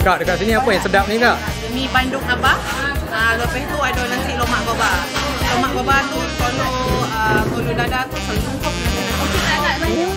Kak, dekat sini apa yang sedap ni Kak? Mi Bandung Abah. Lepas tu ada nasi lomak baba. Lomak baba tu kalau dada tu selalu cukup. Okey tak nak banyak.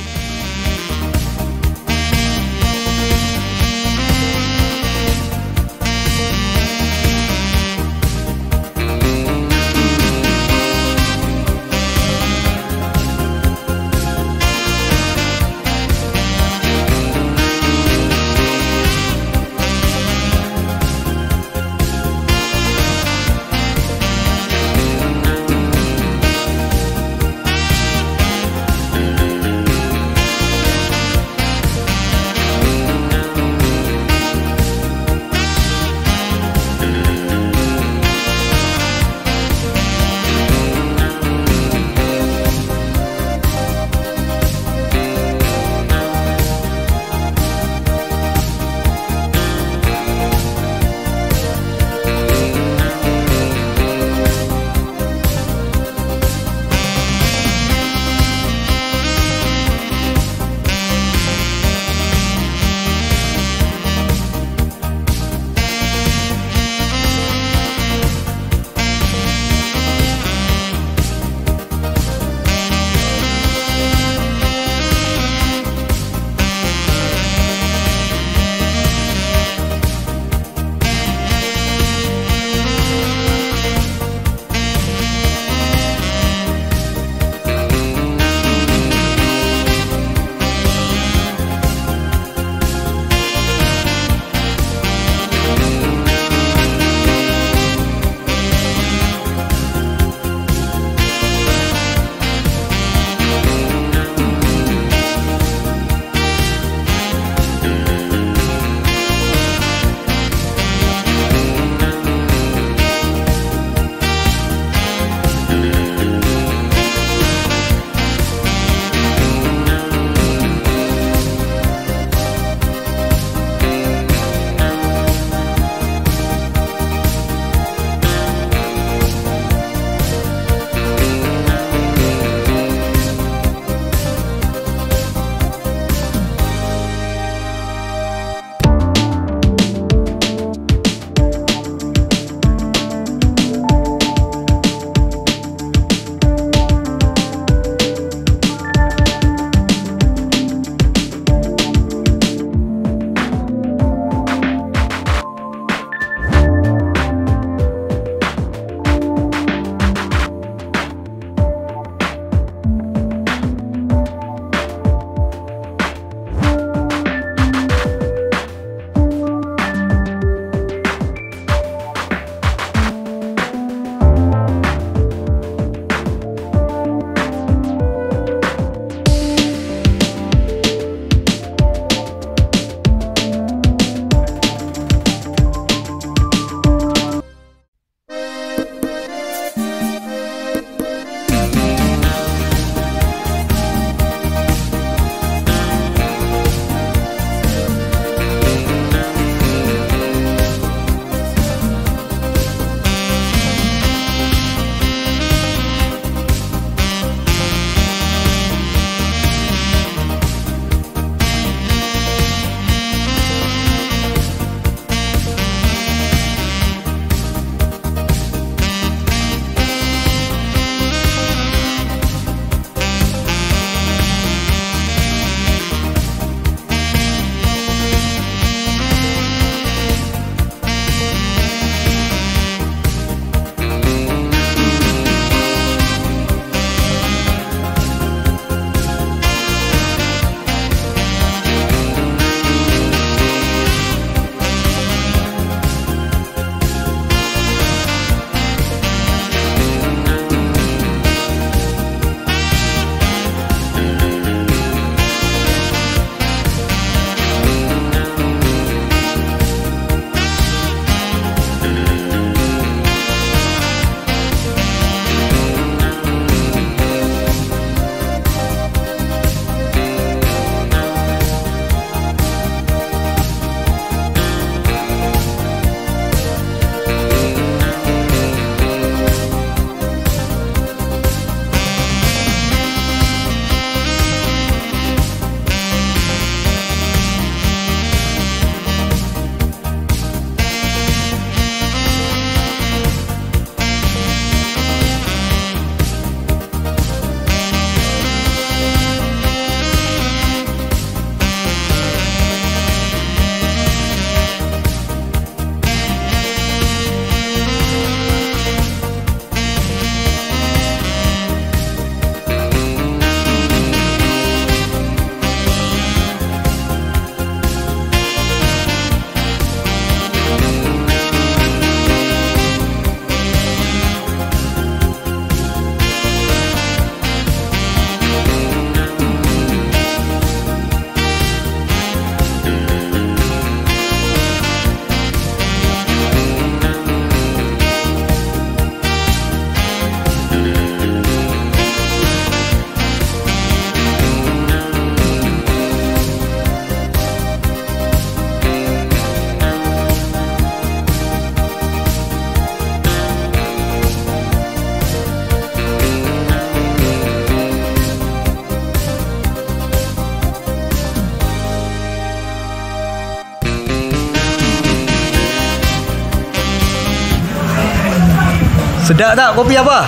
Sedap tak kopi apa?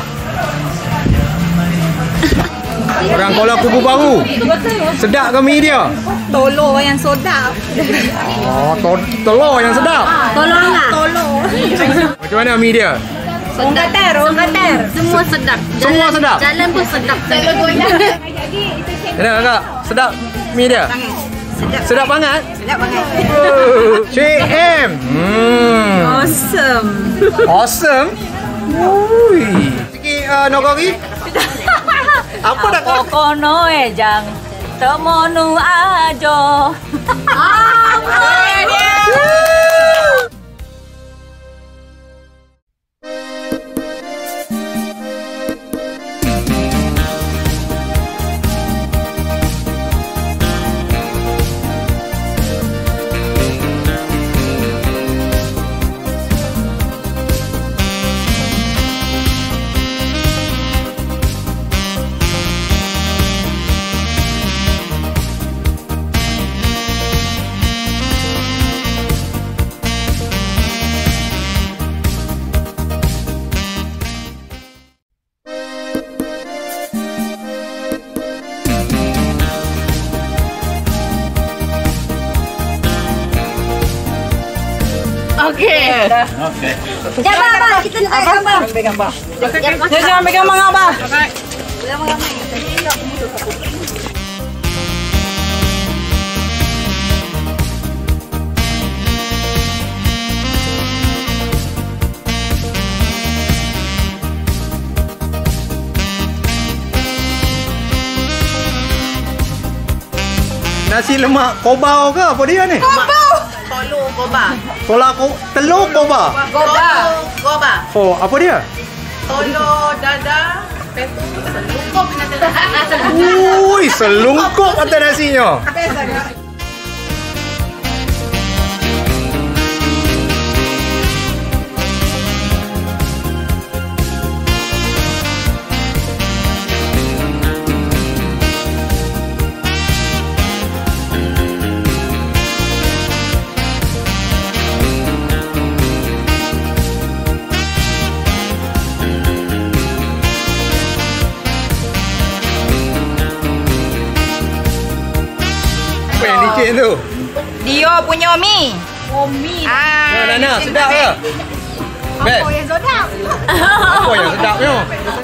Orang Kolo kubu baru. Sedap ke mi dia? Tolo yang sedap. Oh, telur yang sedap. Tolong lah. Tolo. Macam mana mi dia? Songkater. Semua sedap. Semua sedap? Jalan pun sedap. Kenapa kakak? Sedap mi dia? Sedap banget? Sedap banget. CM. Awesome. Ui. Sikit nogori. Apa dah kau? Kono jang temonu ajo. Okey. Jangan abang, kita nak gambar. Jangan ambil gambar abah. Nasi lemak kobau ke apa dia ni? Tolo goba. Telur koba. Goba. Oh, apa dia? Tolo dada. Petu selungkup nanti. Ui, selungkup atas nasinya. Apa yang licin tu? Dia punya mi. Nana, sedap ke? Apa yang sedap? Apa yang sedapnya?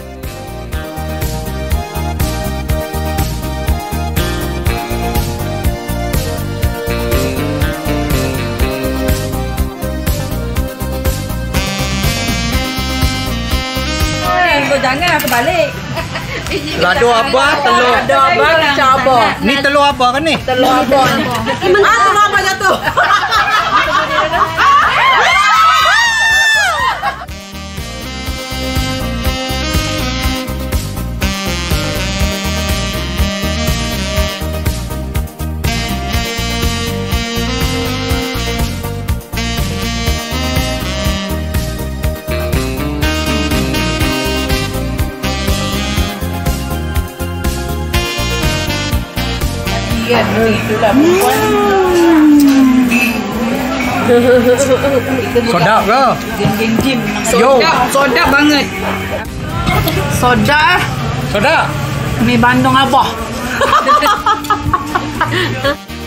Jangan aku balik. Lado apa? Telur. Ada abang cabar. Ni telur apa kan ni? Telur abang ni. Telur apa jatuh? Sedap ke? Sedap banget. Sedap. Sedap? Mi Bandung abah.